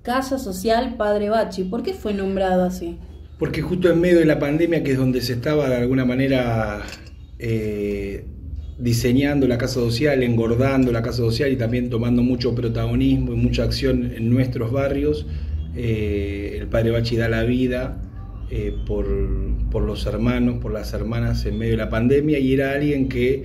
Casa Social Padre Bachi. ¿Por qué fue nombrado así? Porque justo en medio de la pandemia, que es donde se estaba de alguna manera diseñando la casa social, engordando la casa social y también tomando mucho protagonismo y mucha acción en nuestros barrios, el Padre Bachi da la vida por los hermanos, por las hermanas en medio de la pandemia, y era alguien que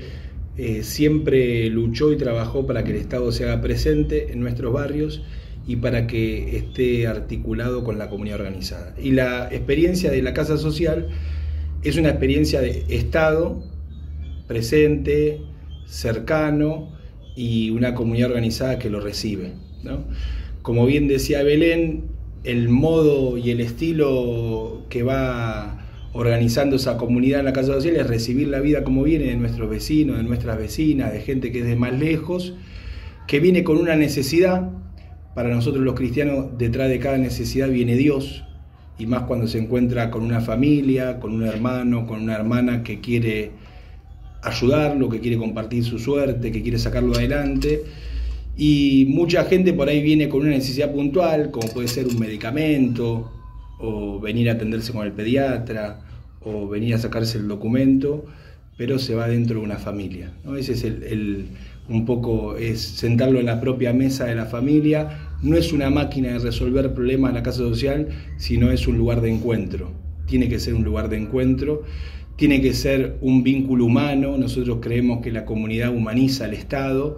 siempre luchó y trabajó para que el Estado se haga presente en nuestros barrios y para que esté articulado con la comunidad organizada. Y la experiencia de la Casa Social es una experiencia de Estado presente, cercano, y una comunidad organizada que lo recibe, ¿no? Como bien decía Belén, el modo y el estilo que va organizando esa comunidad en la Casa Social es recibir la vida como viene de nuestros vecinos, de nuestras vecinas, de gente que es de más lejos, que viene con una necesidad. Para nosotros los cristianos, detrás de cada necesidad viene Dios, y más cuando se encuentra con una familia, con un hermano, con una hermana que quiere ayudarlo, que quiere compartir su suerte, que quiere sacarlo adelante. Y mucha gente por ahí viene con una necesidad puntual, como puede ser un medicamento, o venir a atenderse con el pediatra, o venir a sacarse el documento, pero se va dentro de una familia, ¿no? Ese es un poco es sentarlo en la propia mesa de la familia. No es una máquina de resolver problemas en la Casa Social, sino es un lugar de encuentro. Tiene que ser un lugar de encuentro, tiene que ser un vínculo humano. Nosotros creemos que la comunidad humaniza al Estado,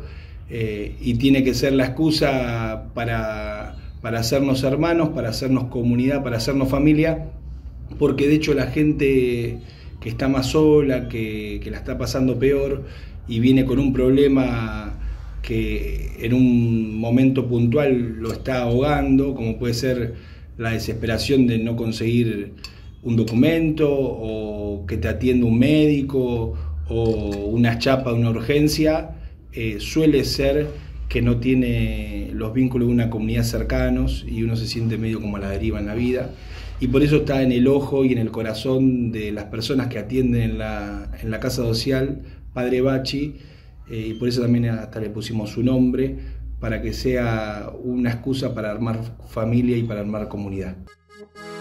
y tiene que ser la excusa para hacernos hermanos, para hacernos comunidad, para hacernos familia, porque de hecho la gente que está más sola, que la está pasando peor y viene con un problema que en un momento puntual lo está ahogando, como puede ser la desesperación de no conseguir un documento, o que te atienda un médico, o una chapa de una urgencia, suele ser que no tiene los vínculos de una comunidad cercanos y uno se siente medio como a la deriva en la vida. Y por eso está en el ojo y en el corazón de las personas que atienden en la Casa Social Padre Bachi, y por eso también hasta le pusimos su nombre, para que sea una excusa para armar familia y para armar comunidad.